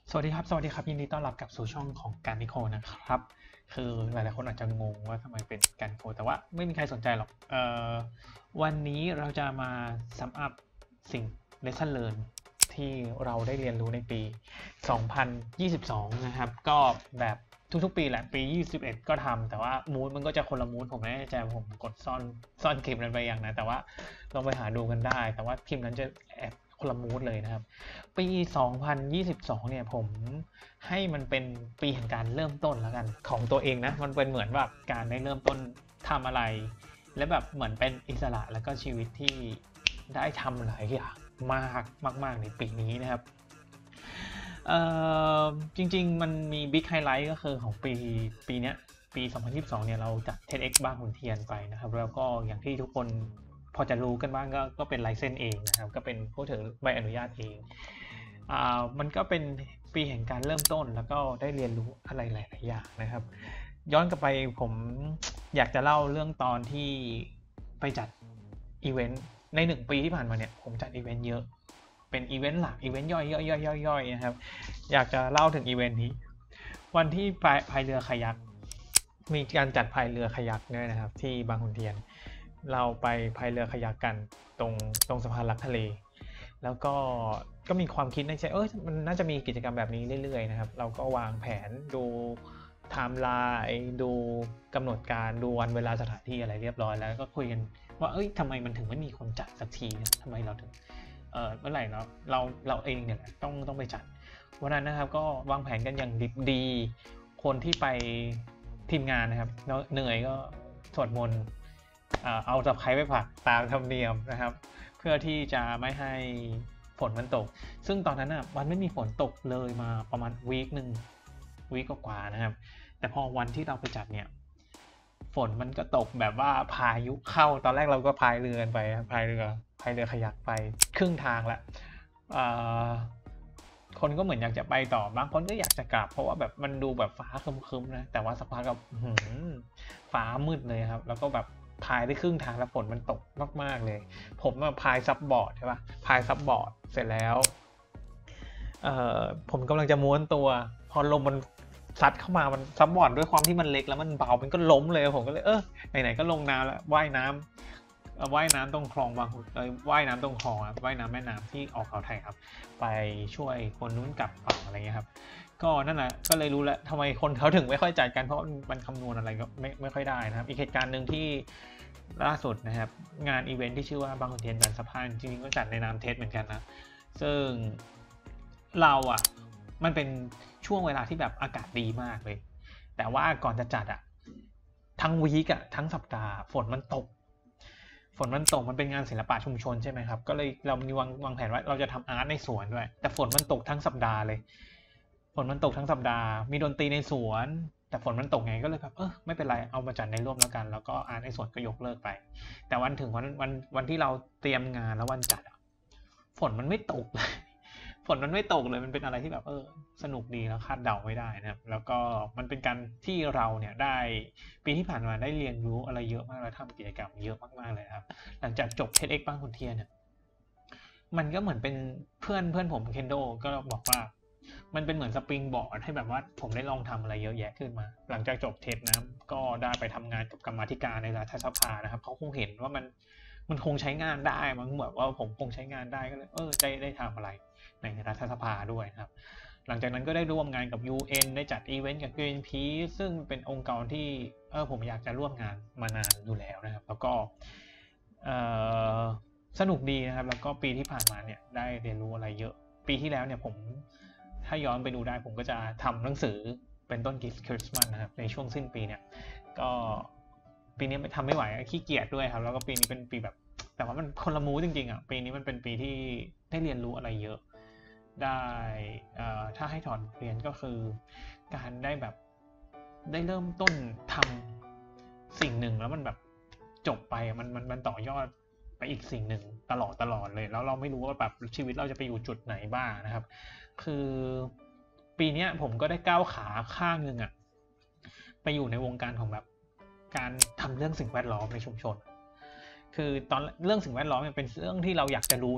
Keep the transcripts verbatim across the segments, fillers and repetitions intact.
สวัสดีครับสวัสดีครับยินดีต้อนรับกลับสู่ช่องของการนิโคนะครับคือหลายๆคนอาจจะงงว่าทำไมเป็นการนิโคแต่ว่าไม่มีใครสนใจหรอกเอ่อวันนี้เราจะมาซัมอัพสิ่ง lesson learn ที่เราได้เรียนรู้ในปี สองพันยี่สิบสอง นะครับก็แบบทุกๆปีแหละปียี่สิบเอ็ดก็ทำแต่ว่ามูดมันก็จะคนละมูดผมไม่แน่ใจผมกดซ่อนซ่อนคลิปนั้นไปอย่างนะแต่ว่าลองไปหาดูกันได้แต่ว่าคลิปนั้นจะแอบคนละมูดเลยนะครับปี สองพันยี่สิบสอง เนี่ยผมให้มันเป็นปีแห่งการเริ่มต้นแล้วกันของตัวเองนะมันเป็นเหมือนแบบการได้เริ่มต้นทำอะไรและแบบเหมือนเป็นอิสระแล้วก็ชีวิตที่ได้ทำหลายอย่างมากมากๆในปีนี้นะครับเอ่อจริงๆมันมีบิ๊กไฮไลท์ก็คือของปีปีนี้ปี สองพันยี่สิบสอง เนี่ยเราจัด เท็ด เอ็กซ์ บางขุนเทียนไปนะครับแล้วก็อย่างที่ทุกคนพอจะรู้กันบ้างก็ก็เป็นไลเซนส์เองนะครับก็เป็นผู้ถือใบอนุญาตเองอ่ามันก็เป็นปีแห่งการเริ่มต้นแล้วก็ได้เรียนรู้อะไรหลายๆอย่างนะครับย้อนกลับไปผมอยากจะเล่าเรื่องตอนที่ไปจัดอีเวนต์ในหนึ่งปีที่ผ่านมาเนี่ยผมจัดอีเวนต์เยอะเป็นอีเวนต์หลักอีเวนต์ย่อยๆๆๆนะครับอยากจะเล่าถึงอีเวนต์นี้วันที่พายพายเรือคายักมีการจัดพายเรือคายักด้วยนะครับที่บางขุนเทียนเราไปพายเรือคายักกันตรงตรงสะพานลักทะเลแล้วก็ก็มีความคิดในใจเออมันน่าจะมีกิจกรรมแบบนี้เรื่อยๆนะครับเราก็วางแผนดูไทม์ไลน์ดูกำหนดการดูวันเวลาสถานที่อะไรเรียบร้อยแล้วก็คุยกันว่าเอ้ยทำไมมันถึงไม่มีคนจัดสักทีนะทำไมเราถึงเออเมื่อไหร่เนาะเราเราเองเนี่ยต้องต้องไปจัดวันนั้นนะครับก็วางแผนกันอย่างดิบดีคนที่ไปทีมงานนะครับเหนื่อยก็สวดมนต์เอาตะไคร้ไปผักตามธรรมเนียมนะครับเพื่อที่จะไม่ให้ฝนมันตกซึ่งตอนนั้นอ่ะมันไม่มีฝนตกเลยมาประมาณวีคหนึ่งวีคกว่าๆนะครับแต่พอวันที่เราไปจัดเนี่ยฝนมันก็ตกแบบว่าพายุเข้าตอนแรกเราก็พายเรือไปพายเรือพายเรือขยักไปครึ่งทางละคนก็เหมือนอยากจะไปต่อบางคนก็อยากจะกลับเพราะว่าแบบมันดูแบบฟ้าครึ้มๆนะแต่ว่าสักพักก็ฟ้ามืดเลยครับแล้วก็แบบพายได้ครึ่งทางแล้วฝนมันตกมากๆเลยผมมาพายซับบอร์ดใช่ปะพายซับบอร์ดเสร็จแล้วเอ่อผมกำลังจะม้วนตัวพอลมมันซัดเข้ามามันซับบอร์ดด้วยความที่มันเล็กแล้วมันเบามันก็ล้มเลยผมก็เลยเออไหนๆก็ลงน้ำแล้วว่ายน้ำว่ายน้ำตรงคลองบางขุนเอ้ยว่ายน้ำตรงคลองว่ายน้ำแม่น้ำที่ออกเขาไทยครับไปช่วยคนนู้นกลับฝั่งอะไรเงี้ยครับก็นั่นแหละก็เลยรู้แล้วทำไมคนเขาถึงไม่ค่อยจัดกันเพราะมันคำนวณอะไรก็ไม่ไม่ค่อยได้นะครับอีกเหตุการณ์หนึ่งที่ล่าสุดนะครับงานอีเวนท์ที่ชื่อว่าบางขุนเทียนจันทร์สะพานจริงๆก็จัดในนามเทสเหมือนกันนะซึ่งเราอ่ะมันเป็นช่วงเวลาที่แบบอากาศดีมากเลยแต่ว่าก่อนจะจัดอ่ะทั้งวีคอ่ะทั้งสัปดาห์ฝนมันตกฝนมันตกมันเป็นงานศิลปะชุมชนใช่ไหมครับก็เลยเรามีวางวางแผนว่าเราจะทำอาร์ตในสวนด้วยแต่ฝนมันตกทั้งสัปดาห์เลยฝนมันตกทั้งสัปดาห์มีดนตรีในสวนแต่ฝนมันตกไงก็เลยแบบเออไม่เป็นไรเอามาจัดในร่วมแล้วกันแล้วก็อาร์ตในสวนก็ยกเลิกไปแต่วันถึงวันวันวันที่เราเตรียมงานแล้ววันจัดฝนมันไม่ตกเลยฝนมันไม่ตกเลยมันเป็นอะไรที่แบบเออสนุกดีแล้วคาดเดาไม่ได้นะครับแล้วก็มันเป็นการที่เราเนี่ยได้ปีที่ผ่านมาได้เรียนรู้อะไรเยอะมากและทำกิจกรรมเยอะมากๆเลยครับหลังจากจบ เท็ด เอ็กซ์ บางขุนเทียนเนี่ยมันก็เหมือนเป็นเพื่อนเพื่อนผมเคนโดก็บอกว่ามันเป็นเหมือนสปริงบอร์ดให้แบบว่าผมได้ลองทำอะไรเยอะแยะขึ้นมาหลังจากจบเท็ดนะก็ได้ไปทำงานกับกรรมาธิการในรัฐสภานะครับเขาคงเห็นว่ามันมันคงใช้งานได้มั้งแบบว่าผมคงใช้งานได้ก็เลยเออได้ได้ทำอะไรในรัฐสภาด้วยครับหลังจากนั้นก็ได้ร่วมงานกับ ยู เอ็น ได้จัดอีเวนต์กับ Greenpeace ซึ่งเป็นองค์กรที่เออผมอยากจะร่วมงานมานานอยู่แล้วนะครับแล้วก็เออสนุกดีนะครับแล้วก็ปีที่ผ่านมาเนี่ยได้เรียนรู้อะไรเยอะปีที่แล้วเนี่ยผมถ้าย้อนไปดูได้ผมก็จะทำหนังสือเป็นต้นคริสต์มาสนะครับในช่วงสิ้นปีเนี่ยก็ปีนี้ทำไม่ไหวขี้เกียจด้วยครับแล้วก็ปีนี้เป็นปีแบบแต่ว่ามันคนละมูจริงๆอ่ะปีนี้มันเป็นปีที่ได้เรียนรู้อะไรเยอะได้ถ้าให้ถอนเรียนก็คือการได้แบบได้เริ่มต้นทำสิ่งหนึ่งแล้วมันแบบจบไปมันมันมันต่อยอดไปอีกสิ่งหนึ่งตลอดตลอดเลยแล้วเราไม่รู้ว่าแบบชีวิตเราจะไปอยู่จุดไหนบ้างนะครับคือปีนี้ผมก็ได้ก้าวขาข้างหนึ่งอะไปอยู่ในวงการของแบบการทำเรื่องสิ่งแวดล้อมในชุมชนคือตอนเรื่องสิ่งแวดล้อมเนี่ยเป็นเรื่องที่เราอยากจะรู้นะ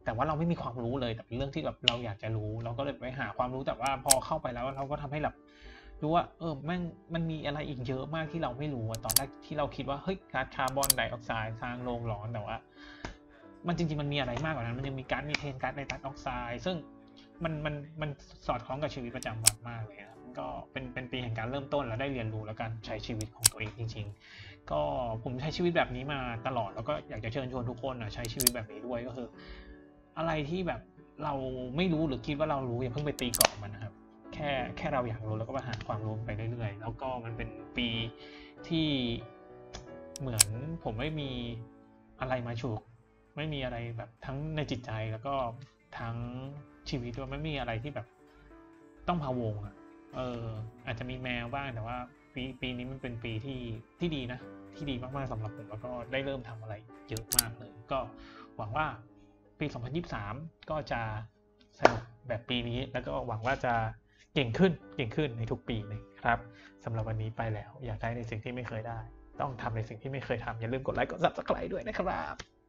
แต่ว่าเราไม่มีความรู้เลยแต่เป็นเรื่องที่แบบเราอยากจะรู้เราก็เลยไปหาความรู้แต่ว่าพอเข้าไปแล้วเราก็ทำให้แบบรู้ว่าเออแม่งมันมีอะไรอีกเยอะมากที่เราไม่รู้ตอนแรกที่เราคิดว่าเฮ้ยก๊าซคาร์บอนไดออกไซด์สร้างโลกร้อนแต่ว่ามันจริงๆมันมีอะไรมากกว่านั้นมันยังมีก๊าซมีเทนก๊าซไนตรัสออกไซด์ซึ่งมันมันมันสอดคล้องกับชีวิตประจำวันมากเลยครับก็เป็นเป็นปีแห่งการเริ่มต้นและได้เรียนรู้และการใช้ชีวิตของตัวเองจริงๆก็ผมใช้ชีวิตแบบนี้มาตลอดแล้วก็อยากจะเชิญชวนทุกคนใช้ชีวิตแบบนี้ด้วยก็คืออะไรที่แบบเราไม่รู้หรือคิดว่าเรารู้อย่าเพิ่งไปตีกรอบมันนะครับแค่แค่เราอยากรู้แล้วก็ไปหาความรู้ไปเรื่อยๆแล้วก็มันเป็นปีที่เหมือนผมไม่มีอะไรมาฉุกไม่มีอะไรแบบทั้งในจิตใจแล้วก็ทั้งชีวิตด้วยไม่มีอะไรที่แบบต้องพะวงอ่ะเอออาจจะมีแมวบ้างแต่ว่าปีปีนี้มันเป็นปีที่ที่ดีนะที่ดีมากๆสำหรับผมแล้วก็ได้เริ่มทำอะไรเยอะมากเลยก็หวังว่าปีสองพันยี่สิบสามก็จะสนุกแบบปีนี้แล้วก็หวังว่าจะเก่งขึ้นเก่งขึ้นในทุกปีเลยครับสำหรับวันนี้ไปแล้วอยากได้ในสิ่งที่ไม่เคยได้ต้องทำในสิ่งที่ไม่เคยทำอย่าลืมกดไลค์กด ซับสไครบ์ ด้วยนะครับ